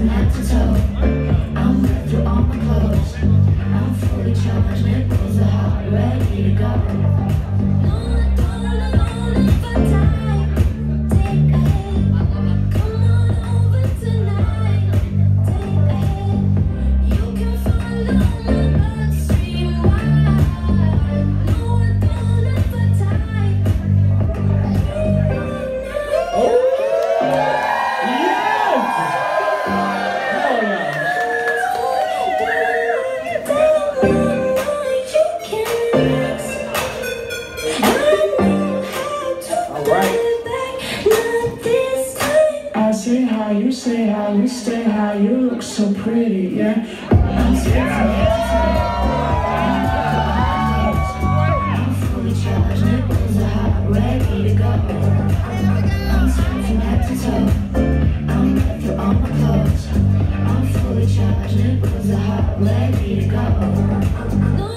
from head to toe. I'm wet through all my clothes. I'm fully charged, nipples are hot, ready to go. Say how you stay, how you look so pretty, yeah. I'm scared from head to toe. I'm fully charged, nipples are hot, ready to go. I'm scared from head to toe. I'm wet through all my clothes. I'm fully charged, nipples are hot, ready to go.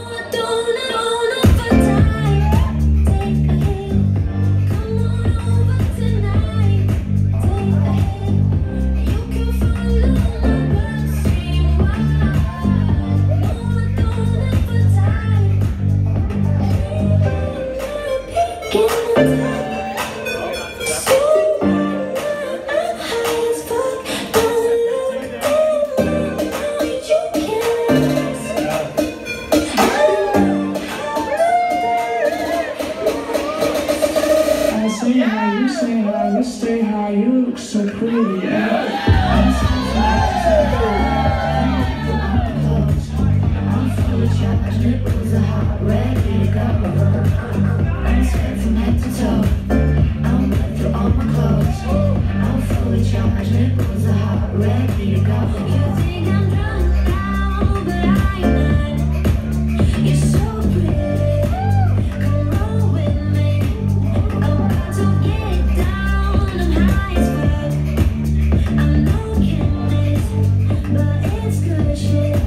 Say how you stay, how you look so pretty, yeah. I'm fully charged, nipples are hot, ready to go. I'm scared from head to toe. I'm wet through all my clothes. I'm fully charged, nipples are hot, ready to go. You think I'm drunk now, but I am not. You're so pretty, come roll with me. I'm about to get down, I'm high as fuck. I'm no chemist, but it's good shit.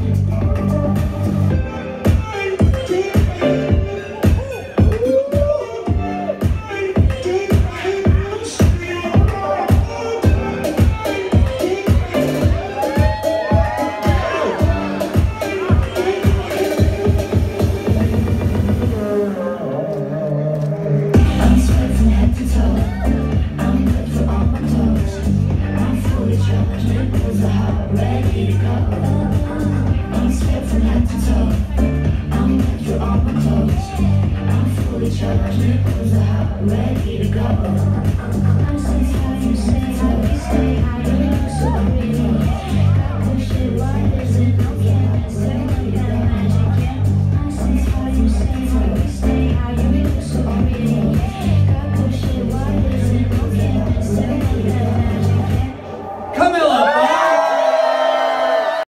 Ready to go. I'm so happy, say how you stay, how you look so pretty.